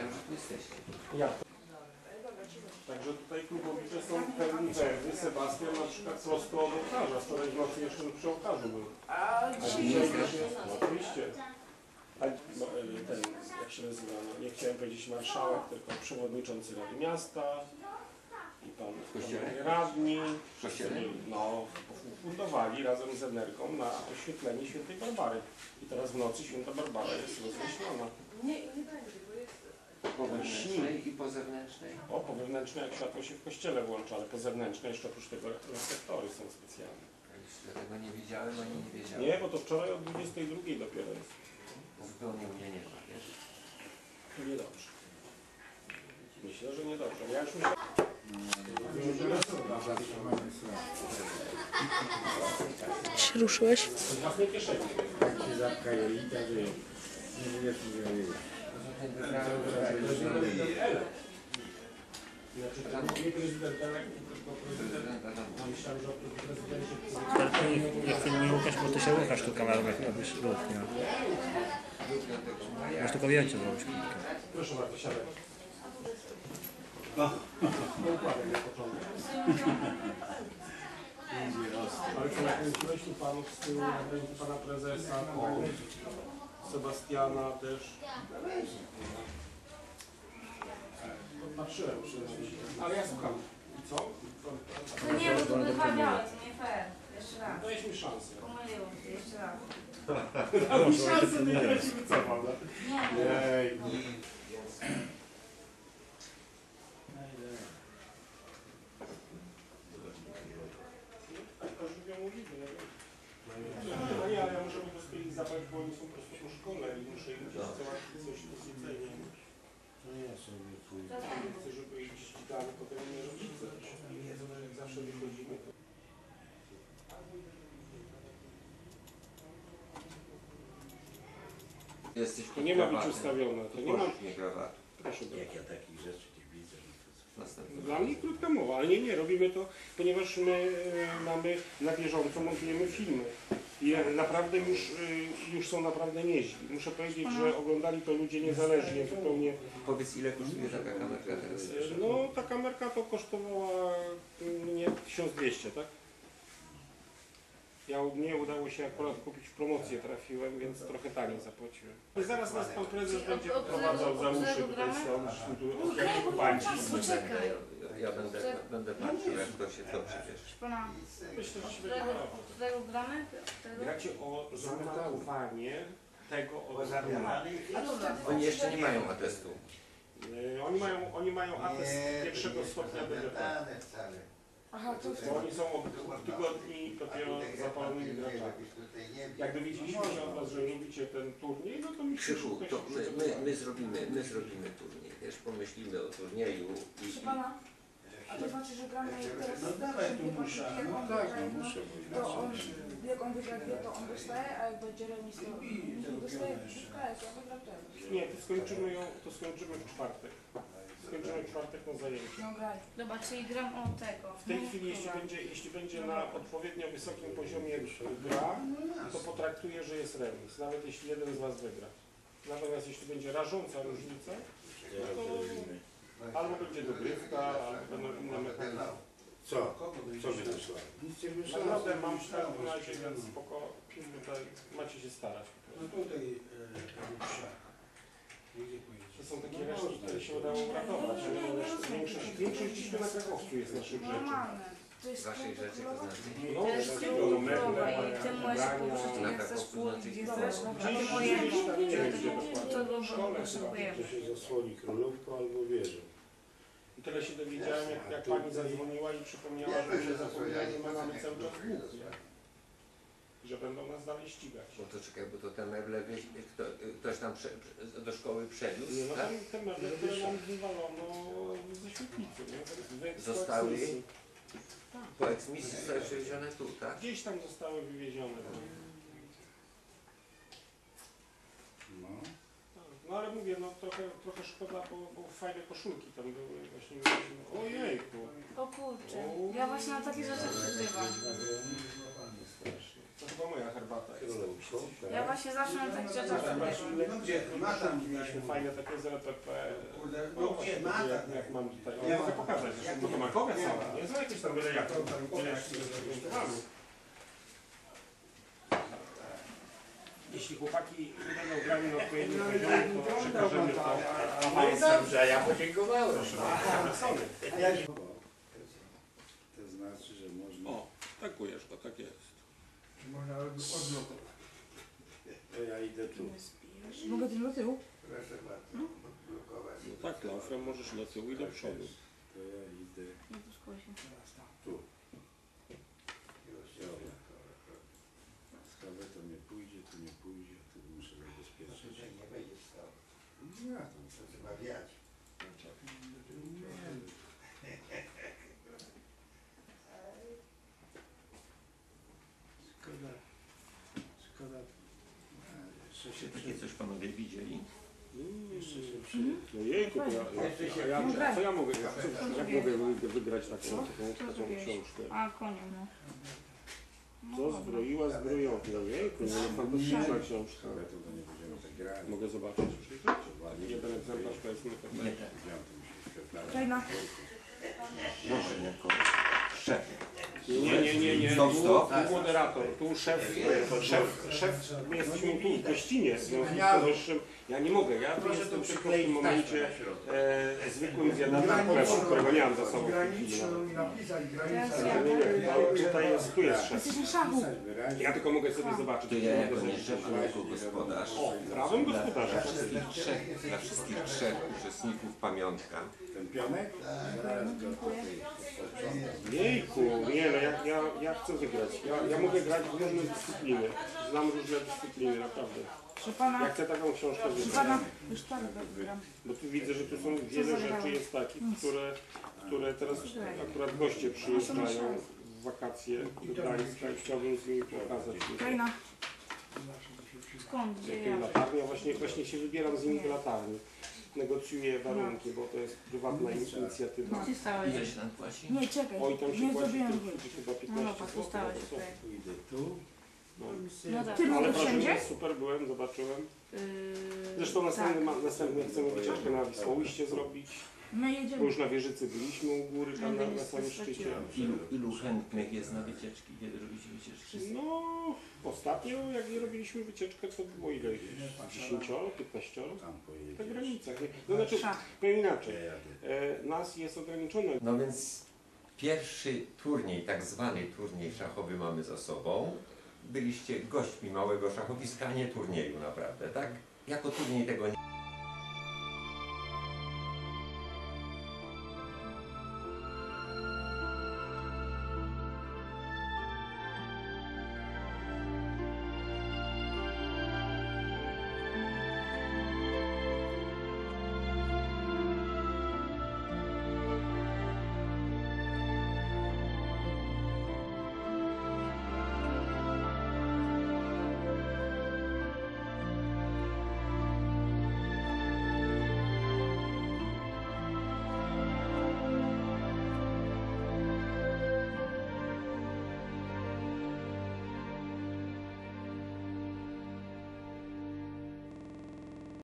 wiedziałem, że tu jesteście. Ja. Także tutaj klubowicze są pełni werwy. Sebastian na przykład prosto od ołtarza. Wczoraj w nocy jeszcze przy ołtarzu był. A dzisiaj też jest, oczywiście. A ten, jak się nazywa, no, nie chciałem powiedzieć marszałek, tylko przewodniczący Rady Miasta i pan radni. No, fundowali razem z Energą na oświetlenie Świętej Barbary. I teraz w nocy Święta Barbara jest rozjaśniona. Nie będzie, bo jest... Po wewnętrznej i po zewnętrznej? O, po wewnętrznej jak światło się w kościele włącza, ale po zewnętrznej jeszcze oprócz tego reflektory są specjalne. Ja tego nie widziałem, ani nie wiedziałem. Nie, bo to wczoraj o 22 dopiero jest. Zupełnie mnie nie ma, wiesz? Niedobrze. Myślę, że niedobrze. Ja już myślę... Się ruszyłeś? Z własnej kieszeni. Tak się zapka jelita, że nie wiesz, co zrobić. Nie prezydent Elek, tylko prezydent... Myślałem, że prezydencie... Nie filmuj Łukasz, bo ty się Łukasz tu kamerą, jak robisz ruch, nie? Masz tylko zdjęcie zrobić. Proszę bardzo, siadaj. Układaj na początek. Ale co, nakręciłeś tu panów z tyłu, nakręcił pana prezesa, Sebastiana też. Patrzyłem ale ja słucham. I co? No nie, bo to wychwabiałe, to nie fair. Jeszcze raz. Dajesz mi szansę. Pomyliło się, jeszcze raz. Daj mi szansę, to nie ci wycofam. Nie. No nie, ale ja muszę po prostu ich zabrać, bo oni są po prostu po szkole i muszę im załatwić coś do zjedzenia. No ja sobie pójdę. Nie chcę, żeby ich ścigali, potem nie rodzice. I wiedzą, że jak zawsze wychodzimy, to... Jesteś To nie ma być ustawione. To nie ma... Nie krawatu. Proszę bardzo. Jak ja takich rzeczy nie widzę, Następny. Dla mnie krótka mowa, ale nie, robimy to, ponieważ my mamy na bieżąco, montujemy filmy. I naprawdę już są naprawdę nieźli. Muszę powiedzieć, że oglądali to ludzie niezależnie, zupełnie. Powiedz, ile kosztuje taka kamerka teraz? No, ta kamerka to kosztowała mnie 1200, tak? Mnie udało się akurat kupić w promocję, trafiłem, więc trochę taniej zapłaciłem. I zaraz nas pan prezes będzie wprowadzał za uszy tutaj są jak kubańci. Poczekaj. Ja będę patrzył, jak to się to przecież. Pana, Myślę, że się będzie podobało. którego gramy? Gracie o zamarkowanie tego od Oni jeszcze nie mają atestu. Oni mają atest pierwszego stopnia DDP. Aha, to Bo oni są od tygodni dopiero zapalonymi graczami. Jak dowiedzieliśmy się od was, że lubicie ten turniej, no to mi się Krzyżu, to my zrobimy turniej, wiesz, pomyślimy o turnieju i... Proszę pana, a to znaczy, że gramy teraz... No dawaj tu muszę. No tak, no muszę. Jak on wygra dwie, to on dostaje, a jak będzie remis, to nie dostaje. KS, ja wygram teraz. Nie, to skończymy w czwartek. Skończymy w czwartek na zajęciu. No graj. Dobra, czyli gram o tego. W tej chwili, jeśli będzie na odpowiednio wysokim poziomie gra, to potraktuję, że jest remis, nawet jeśli jeden z was wygra. Natomiast jeśli będzie rażąca różnica, to albo będzie dogrywka, albo będą inne mechanizmy. Co? Co wymyślałem? Nic nie wymyślałem. Naprawdę mam w każdym razie, więc spoko, tutaj macie się starać. No tutaj gdzie To są takie resztki, które się udało uratować, ale większość dziś na Krakowcu jest naszych rzeczy. Normalne. To jest Waszej rzeczy to znaczy? No, to jest wszystkiego, meble, i ty możesz położyć, Na jak chcesz Krakowcu pójść, znaczy? gdzie chcesz, a Gdzieś ty mojego, nie wiem gdzie dokładnie. to W szkole potrzebujemy. to się zasłoni królówką albo wieżą. I tyle się dowiedziałem, jak pani zadzwoniła i przypomniała, że my zapominamy, mamy cały czas dług, nie? Że będą nas dalej ścigać. No to czekaj, bo to te meble ktoś tam do szkoły przewiózł, Nie, no tak? te meble, które nam wywalono ze świetlicy, nie? Zostały po eksmisji zostały przewiezione tu, tak? Gdzieś tam zostały wywiezione. No. No ale mówię, no trochę szkoda, bo fajne koszulki tam były właśnie. Ojejku. O kurczę, ja właśnie na takie rzeczy przybywam. To To chyba moja herbata jest. Ja właśnie zawsze mam tak rzeczy. No gdzie? Mieliśmy fajne takie z LPP. No właśnie, jak mam tutaj. Ja mogę pokazać, zresztą to makowe są. Nie są jakieś tam byle jak. Jeśli chłopaki będą grali na odpowiednim poziomie, to przekażemy to. No i dobrze, a ja podziękowałem. To znaczy, że można... O, takujesz to, tak jest. Można odnotować. To ja idę tu. Mogę tym do tyłu? Proszę bardzo, odblokować. No tak, laufem możesz do tyłu i do przodu. To ja idę Nie, to szkoda się. tu. Już, dobra. Z kawetą nie pójdzie, tu nie pójdzie, tu muszę zabezpieczyć. Nie wejdzie z kawą. Nie, to trzeba wiać. Szkoda. Jeszcze się Takie coś panowie widzieli? No jejku, co ja mogę grać? Jak mogę wygrać taką książkę? A, koniem, no. Co zbroiła zbrojownia? Jejku, no fantastyczna książka. Ale to nie będziemy tak grali. Mogę zobaczyć? Jeden egzemplarz powiedzmy. Nie. Czajna. Może jako szef. Nie. Stop, stop. Tu moderator, tu szef. My jesteśmy tu w gościnie, w związku z powyższym. Ja nie mogę, ja tu jestem tylko w tym momencie zwykłym zjadaczem chleba, którego nie mam za sobą w tej chwili nawet. Tu jest szef. Jesteś na szachu. Ja tylko mogę sobie zobaczyć. To ja jako nie szef, ale jako gospodarz. O, prawym gospodarzem. Dla wszystkich trzech uczestników pamiątka. Ten pionek? Zaraz go Jejku, nie no, ja chcę wygrać. Ja mogę grać w różne dyscypliny. Znam różne dyscypliny, naprawdę. Proszę pana, Ja chcę taką książkę proszę wygrać. pana, już tak wygram. Bo tu widzę, że tu są wiele rzeczy jest takich, które teraz akurat goście przyjeżdżają w wakacje do Gdańska i chciałbym z nimi pokazać. Czajna. Skąd? Gdzie Jakie ja? latarnie, właśnie się wybieram z nimi do latarni. Negocjuję warunki, bo to jest prywatna inicjatywa. Gdzie stałeś? Ile się nam płaci? Nie, czekaj. Oj, tam się Nie płaci zrobiłem tylko nic. chyba No 15 dobra, tu zł. stałeś. pójdę tu. No tak. Ty Ale mogę wrażenie wszędzie? jest super, byłem, zobaczyłem. Zresztą następnie chcemy wycieczkę na Wisłoujście zrobić. My Bo jedziemy. już na Wieżycy byliśmy u góry, tam na samym szczycie. Ilu chętnych jest na wycieczki? Kiedy robicie wycieczki? No, ostatnio jak nie robiliśmy wycieczkę, to było ile? 10, 15? Tam W pojedziesz. tych granicach. Nie? To znaczy, powiem inaczej, nas jest ograniczone. No więc pierwszy turniej, tak zwany turniej szachowy mamy za sobą. Byliście gośćmi małego szachowiska, a nie turnieju naprawdę, tak? Jako turniej tego